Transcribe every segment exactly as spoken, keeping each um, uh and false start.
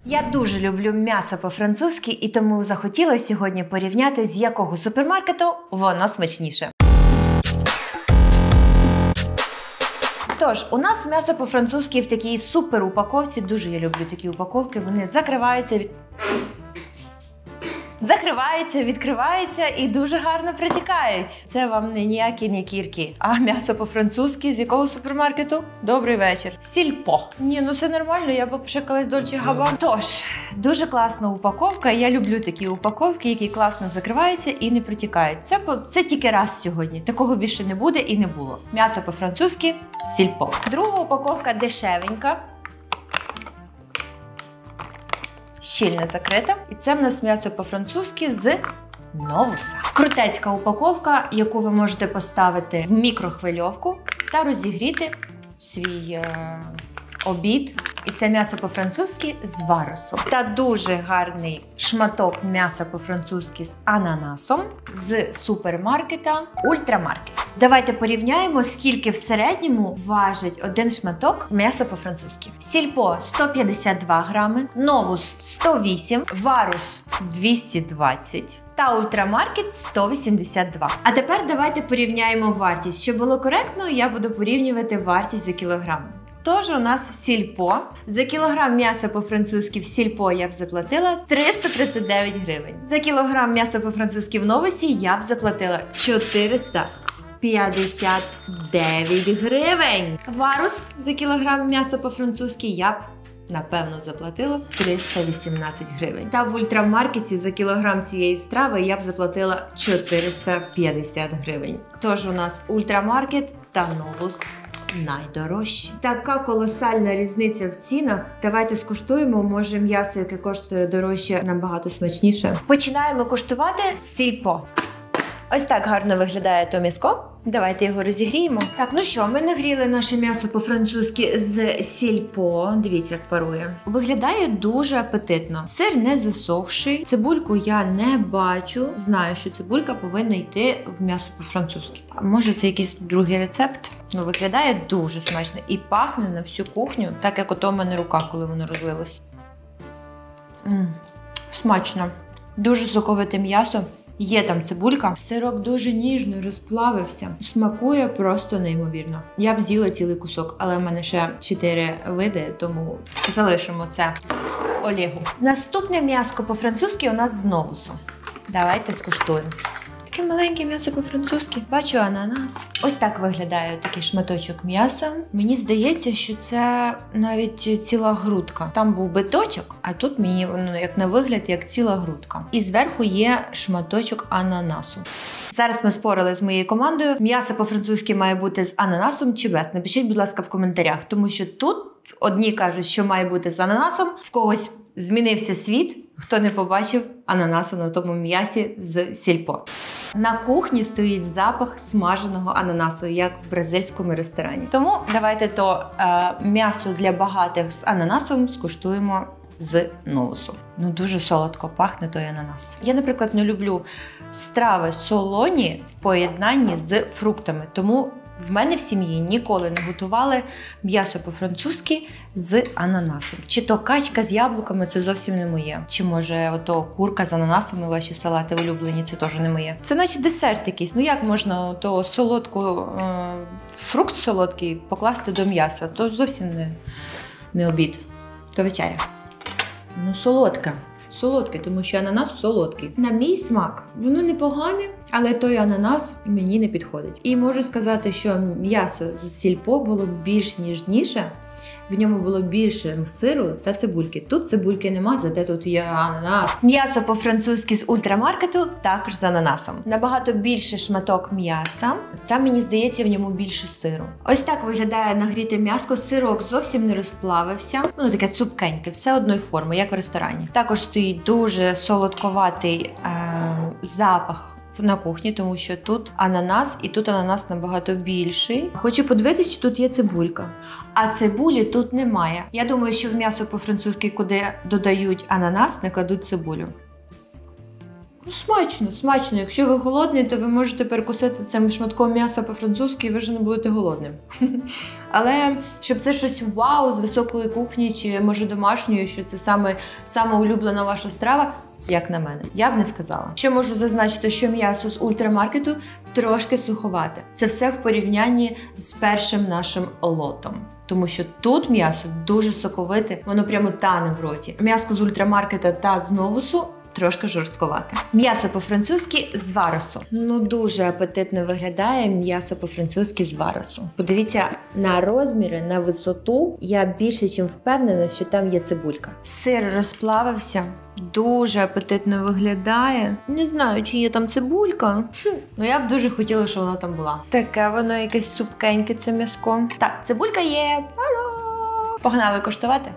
Я дуже люблю м'ясо по-французьки, і тому захотіла сьогодні порівняти, з якого супермаркету воно смачніше. Тож, у нас м'ясо по-французьки в такій супер упаковці. Дуже я люблю такі упаковки. Вони закриваються від... Закриваються, відкриваються і дуже гарно протікають. Це вам не ніякі не кірки, а м'ясо по-французьки з якого супермаркету? Добрий вечір. Сільпо. Ні, ну це нормально, я б пошикалась Дольче Габбана. Тож, дуже класна упаковка. Я люблю такі упаковки, які класно закриваються і не протікають. Це, це тільки раз сьогодні. Такого більше не буде і не було. М'ясо по-французьки сільпо. Друга упаковка дешевенька. Щільно закрита. І це в нас м'ясо по-французьки з Новуса. Крутецька упаковка, яку ви можете поставити в мікрохвильовку та розігріти свій е обід. І це м'ясо по-французьки з варусу. Та дуже гарний шматок м'яса по-французьки з ананасом з супермаркета Ультрамаркет. Давайте порівняємо, скільки в середньому важить один шматок м'яса по-французьки. Сільпо сто п'ятдесят два грами, Новус сто вісім, Варус двісті двадцять та Ультрамаркет сто вісімдесят два. А тепер давайте порівняємо вартість. Щоб було коректно, я буду порівнювати вартість за кілограм. Тож у нас сільпо. За кілограм м'яса по-французьки в сільпо я б заплатила триста тридцять дев'ять гривень. За кілограм м'яса по-французьки в Новусі я б заплатила чотириста п'ятдесят дев'ять гривень. Варус за кілограм м'яса по-французьки я б, напевно, заплатила триста вісімнадцять гривень. Та в Ультрамаркеті за кілограм цієї страви я б заплатила чотириста п'ятдесят гривень. Тож у нас Ультрамаркет та Новус найдорожчі. Така колосальна різниця в цінах. Давайте скуштуємо, може м'ясо, яке коштує дорожче, набагато смачніше. Починаємо куштувати з сільпо. Ось так гарно виглядає то м'яско. Давайте його розігріємо. Так, ну що, ми нагріли наше м'ясо по-французьки з сільпо. Дивіться, як парує. Виглядає дуже апетитно. Сир не засохший. Цибульку я не бачу. Знаю, що цибулька повинна йти в м'ясо по-французьки. А може це якийсь другий рецепт? Ну, виглядає дуже смачно. І пахне на всю кухню, так як ото в мене рука, коли воно розлилось. Ммм, смачно. Дуже соковите м'ясо. Є там цибулька. Сирок дуже ніжно розплавився. Смакує просто неймовірно. Я б з'їла цілий кусок, але в мене ще чотири види, тому залишимо це Олегу. Наступне м'яско по-французьки у нас з Новусу. Давайте скуштуємо. Таке маленьке м'ясо по-французьки. Бачу ананас. Ось так виглядає такий шматочок м'яса. Мені здається, що це навіть ціла грудка. Там був биточок, а тут мені воно як на вигляд, як ціла грудка. І зверху є шматочок ананасу. Зараз ми спорили з моєю командою. М'ясо по-французьки має бути з ананасом чи без. Напишіть, будь ласка, в коментарях. Тому що тут одні кажуть, що має бути з ананасом, в когось змінився світ, хто не побачив ананаса на тому м'ясі з сільпо. На кухні стоїть запах смаженого ананасу, як в бразильському ресторані. Тому давайте то е, м'ясо для багатих з ананасом скуштуємо з Новусу. Ну, дуже солодко пахне той ананас. Я, наприклад, не люблю страви солоні в поєднанні з фруктами, тому в мене в сім'ї ніколи не готували м'ясо по-французьки з ананасом. Чи то качка з яблуками – це зовсім не моє. Чи може ото курка з ананасами, ваші салати улюблені – це теж не моє. Це наче десерт якийсь. Ну як можна то солодку, е, фрукт солодкий покласти до м'яса? То зовсім не, не обід, то вечеря. Ну солодка. Солодкий, тому що ананас солодкий. На мій смак, воно непогане, але той ананас мені не підходить. І можу сказати, що м'ясо з сільпо було більш ніжніше, в ньому було більше сиру та цибульки. Тут цибульки нема, зате тут є ананас. М'ясо по-французьки з Ультрамаркету також з ананасом. Набагато більше шматок м'яса, та мені здається, в ньому більше сиру. Ось так виглядає нагріте м'ясо. Сирок зовсім не розплавився. Воно таке цупкеньке, все одної форми, як в ресторані. Також стоїть дуже солодковатий е- запах на кухні, тому що тут ананас, і тут ананас набагато більший. Хочу подивитися, чи тут є цибулька. А цибулі тут немає. Я думаю, що в м'ясо по-французьки, куди додають ананас, не кладуть цибулю. Ну, смачно, смачно. Якщо ви голодний, то ви можете перекусити цим шматком м'яса по-французьки і ви вже не будете голодним. Але щоб це щось вау з високої кухні чи, може, домашньої, що це саме, саме улюблена ваша страва, як на мене, я б не сказала. Ще можу зазначити, що м'ясо з ультрамаркету трошки суховате. Це все в порівнянні з першим нашим лотом. Тому що тут м'ясо дуже соковите, воно прямо тане в роті. М'ясо з ультрамаркета та з новусу трошки жорстковате. М'ясо по-французьки з варосу. Ну, дуже апетитно виглядає м'ясо по-французьки з варосу. Подивіться на розміри, на висоту. Я більше ніж впевнена, що там є цибулька. Сир розплавився. Дуже апетитно виглядає. Не знаю, чи є там цибулька. Хм. Ну, я б дуже хотіла, щоб вона там була. Таке воно якесь цупкеньке, це м'яско. Так, цибулька є. Пара! Погнали коштувати.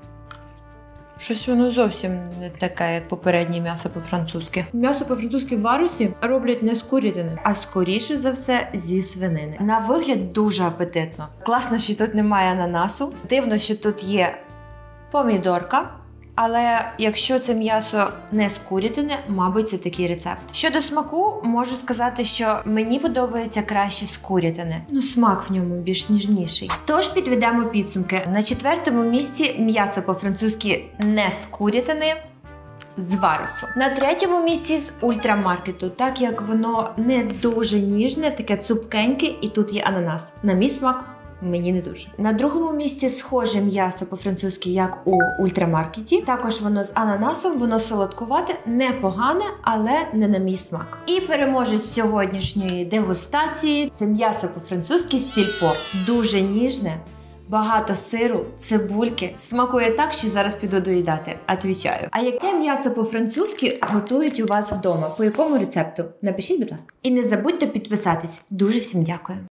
Щось воно зовсім не таке, як попереднє м'ясо по-французьки. М'ясо по-французьки в варусі роблять не з курятини, а скоріше за все зі свинини. На вигляд дуже апетитно. Класно, що тут немає ананасу. Дивно, що тут є помідорка. Але якщо це м'ясо не з курятини, мабуть, це такий рецепт. Щодо смаку, можу сказати, що мені подобається краще з курятини. Ну, смак в ньому більш ніжніший. Тож підведемо підсумки. На четвертому місці м'ясо по-французьки не з курятини, з варусу. На третьому місці з ультрамаркету, так як воно не дуже ніжне, таке цупкеньке, і тут є ананас. На мій смак мені не дуже. На другому місці схоже м'ясо по-французьки, як у ультрамаркеті. Також воно з ананасом, воно солодкувате, непогане, але не на мій смак. І переможець сьогоднішньої дегустації – це м'ясо по-французьки з сільпо. Дуже ніжне, багато сиру, цибульки. Смакує так, що зараз піду доїдати. Отвічаю. А яке м'ясо по-французьки готують у вас вдома? По якому рецепту? Напишіть, будь ласка. І не забудьте підписатись. Дуже всім дякую.